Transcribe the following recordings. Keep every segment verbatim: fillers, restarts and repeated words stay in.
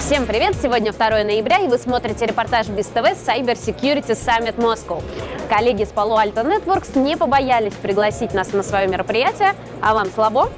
Всем привет! Сегодня второе ноября, и вы смотрите репортаж БИЗ-ТВ Cyber Security Summit Moscow. Коллеги с Palo Alto Networks не побоялись пригласить нас на свое мероприятие, а вам слабо?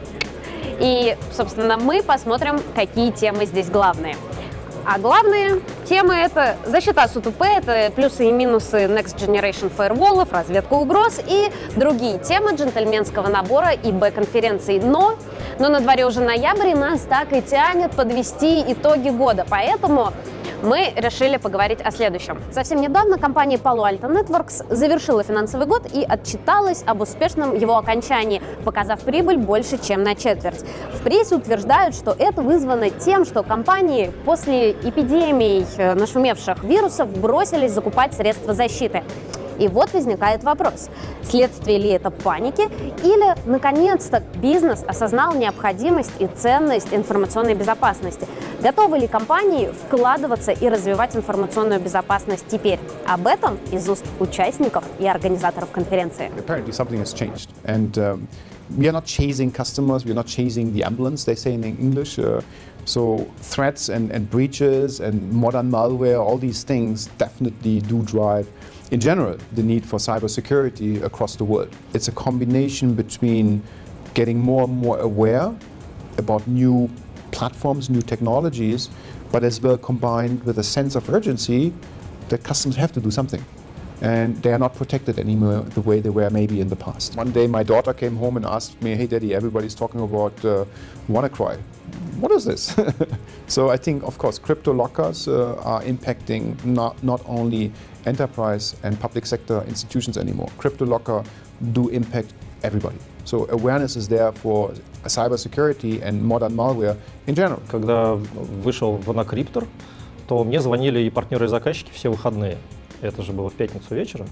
И, собственно, мы посмотрим, какие темы здесь главные. А главные темы — это защита с У Т П, это плюсы и минусы Next Generation Firewall, разведка угроз и другие темы джентльменского набора и Б-конференций. Но, но на дворе уже ноябрь, и нас так и тянет подвести итоги года, поэтому мы решили поговорить о следующем. Совсем недавно компания Palo Alto Networks завершила финансовый год и отчиталась об успешном его окончании, показав прибыль больше, чем на четверть. В прессе утверждают, что это вызвано тем, что компании после эпидемии нашумевших вирусов бросились закупать средства защиты. И вот возникает вопрос, следствие ли это паники, или, наконец-то, бизнес осознал необходимость и ценность информационной безопасности. Готовы ли компании вкладываться и развивать информационную безопасность теперь? Об этом из уст участников и организаторов конференции. Apparently something has changed, and um, we are not chasing customers, we are not chasing the ambulance, they say in English. Uh, so threats and, and breaches and modern malware, all these things definitely do drive, in general, the need for cybersecurity across the world. It's a combination between getting more and more aware about new platforms, new technologies, but as well combined with a sense of urgency that customers have to do something. And they are not protected anymore the way they were maybe in the past. One day my daughter came home and asked me, hey daddy, everybody's talking about uh, WannaCry. What is this? So I think, of course, crypto lockers uh, are impacting not, not only enterprise and public sector institutions anymore. Crypto locker do impact everybody. So awareness is there for cybersecurity and modern malware in general. Когда вышел WannaCryptor, то мне звонили и партнеры, и заказчики все выходные. Это же было в пятницу вечером.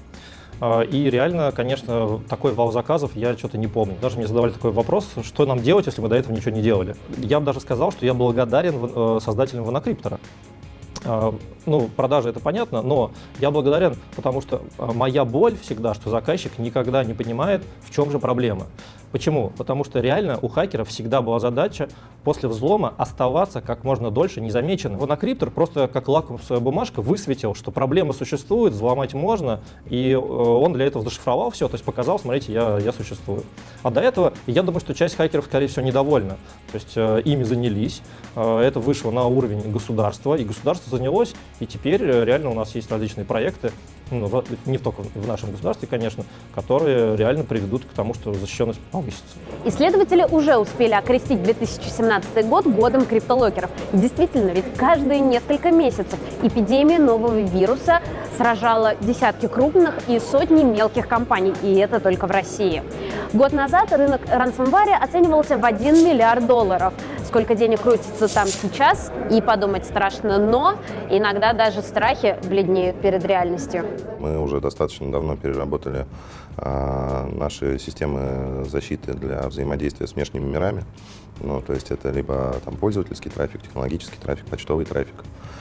И реально, конечно, такой вал заказов я что-то не помню. Даже мне задавали такой вопрос, что нам делать, если мы до этого ничего не делали. Я бы даже сказал, что я благодарен создателям WannaCryptor. Ну, продажи — это понятно, но я благодарен, потому что моя боль всегда, что заказчик никогда не понимает, в чем же проблема. Почему? Потому что реально у хакеров всегда была задача после взлома оставаться как можно дольше незамеченным. WannaCryptor просто как лакмусовая бумажка высветил, что проблема существует, взломать можно, и он для этого зашифровал все, то есть показал, смотрите, я, я существую. А до этого, я думаю, что часть хакеров, скорее всего, недовольна. То есть э, ими занялись, э, это вышло на уровень государства, и государство занялось, и теперь реально у нас есть различные проекты, ну, в, не только в нашем государстве, конечно, которые реально приведут к тому, что защищенность повысится. Исследователи уже успели окрестить две тысячи семнадцатый год годом криптолокеров. И действительно, ведь каждые несколько месяцев эпидемия нового вируса сражала десятки крупных и сотни мелких компаний, и это только в России. Год назад рынок ransomware оценивался в один миллиард долларов. Сколько денег крутится там сейчас, и подумать страшно, но иногда даже страхи бледнеют перед реальностью. Мы уже достаточно давно переработали а, наши системы защиты для взаимодействия с внешними мирами. Ну, то есть это либо там, пользовательский трафик, технологический трафик, почтовый трафик.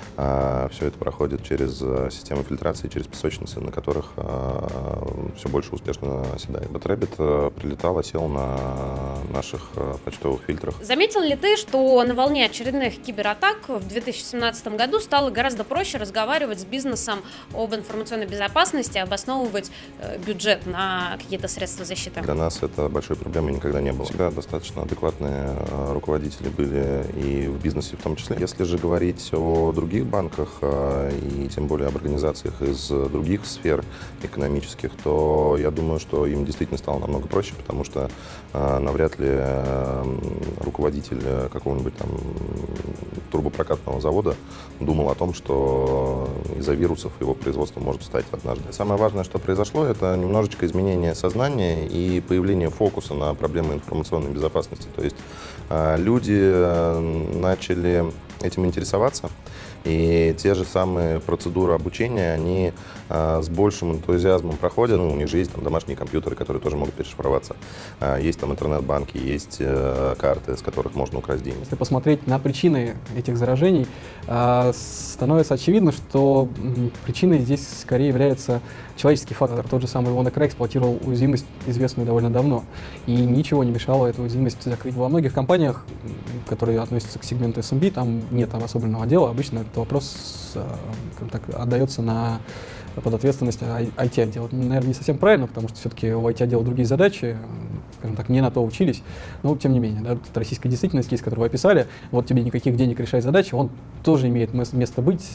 А, все это проходит через а, системы фильтрации, через песочницы, на которых а, все больше успешно оседает. Бэтребит а, прилетал, осел на наших а, почтовых фильтрах. Заметил ли ты, что на волне очередных кибератак в две тысячи семнадцатом году стало гораздо проще разговаривать с бизнесом об информационной безопасности, обосновывать э, бюджет на какие-то средства защиты? Для нас это большой проблемой никогда не было. Всегда достаточно адекватные руководители были и в бизнесе в том числе. Если же говорить о других банках и тем более об организациях из других сфер экономических, то я думаю, что им действительно стало намного проще, потому что навряд ли руководитель какого-нибудь там турбопрокатного завода думал о том, что из-за вирусов его производство может встать однажды. Самое важное, что произошло, это немножечко изменение сознания и появление фокуса на проблемы информационной безопасности. То есть люди начали этим интересоваться, и И те же самые процедуры обучения, они а, с большим энтузиазмом проходят. Ну, у них же есть там домашние компьютеры, которые тоже могут перешифроваться. А, есть там интернет-банки, есть а, карты, с которых можно украсть деньги. Если посмотреть на причины этих заражений, а, становится очевидно, что м, причиной здесь скорее является человеческий фактор. Тот же самый WannaCry эксплуатировал уязвимость, известную довольно давно, и ничего не мешало эту уязвимость закрыть. Во многих компаниях, которые относятся к сегменту эс эм би, там нет там особенного отдела. Обычно этот вопрос как так, отдается на, под ответственность ай ти-отдела. Наверное, не совсем правильно, потому что все-таки у ай ти-отдела другие задачи, скажем так, не на то учились. Но тем не менее, да, это российская действительность, кейс, который вы описали, вот тебе никаких денег решать задачи, он тоже имеет место быть,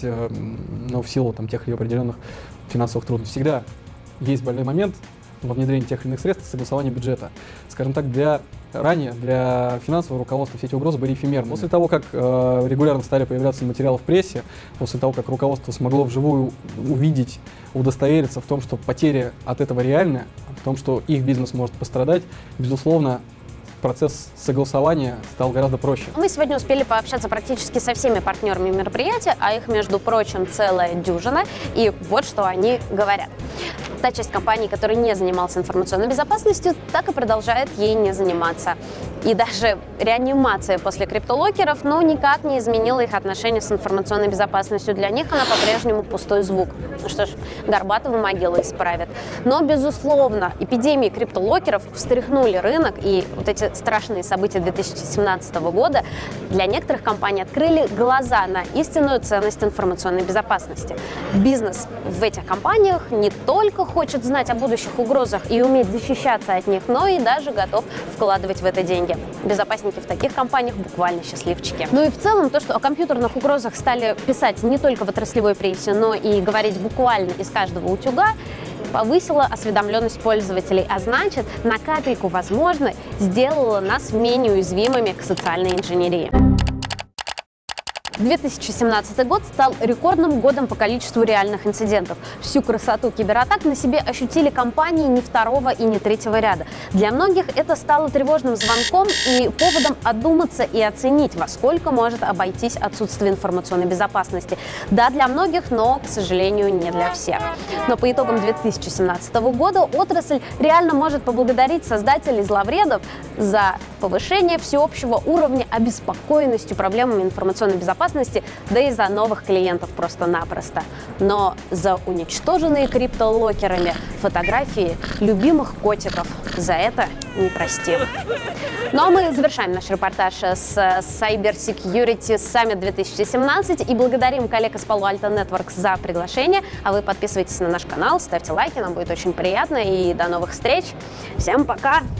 но в силу там, тех или определенных финансовых трудностей. Всегда есть больной момент во внедрении тех или иных средств, согласования бюджета. Скажем так, для ранее для финансового руководства все эти угрозы были эфемерны. После того, как э, регулярно стали появляться материалы в прессе, после того, как руководство смогло вживую увидеть, удостовериться в том, что потери от этого реальны, в том, что их бизнес может пострадать, безусловно, процесс согласования стал гораздо проще. Мы сегодня успели пообщаться практически со всеми партнерами мероприятия, а их, между прочим, целая дюжина. И вот что они говорят. Та часть компаний, которая не занималась информационной безопасностью, так и продолжает ей не заниматься. И даже реанимация после криптолокеров, ну, никак не изменила их отношения с информационной безопасностью. Для них она по-прежнему пустой звук. Ну что ж, Горбатова могилу исправит. Но, безусловно, эпидемии криптолокеров встряхнули рынок, и вот эти страшные события две тысячи семнадцатого года для некоторых компаний открыли глаза на истинную ценность информационной безопасности. Бизнес в этих компаниях не только хочет знать о будущих угрозах и уметь защищаться от них, но и даже готов вкладывать в это деньги. Безопасники в таких компаниях буквально счастливчики. Ну и в целом то, что о компьютерных угрозах стали писать не только в отраслевой прессе, но и говорить буквально из каждого утюга, повысила осведомленность пользователей, а значит, на капельку, возможно, сделала нас менее уязвимыми к социальной инженерии. две тысячи семнадцатый год стал рекордным годом по количеству реальных инцидентов. Всю красоту кибератак на себе ощутили компании не второго и не третьего ряда. Для многих это стало тревожным звонком и поводом одуматься и оценить, во сколько может обойтись отсутствие информационной безопасности. Да, для многих, но, к сожалению, не для всех. Но по итогам две тысячи семнадцатого года отрасль реально может поблагодарить создателей зловредов за повышение всеобщего уровня обеспокоенности проблемами информационной безопасности, да и за новых клиентов просто-напросто. Но за уничтоженные криптолокерами фотографии любимых котиков за это не простим. Ну а мы завершаем наш репортаж с Cyber Security Summit две тысячи семнадцать и благодарим коллег из Palo Alto Networks за приглашение. А вы подписывайтесь на наш канал, ставьте лайки, нам будет очень приятно. И до новых встреч. Всем пока!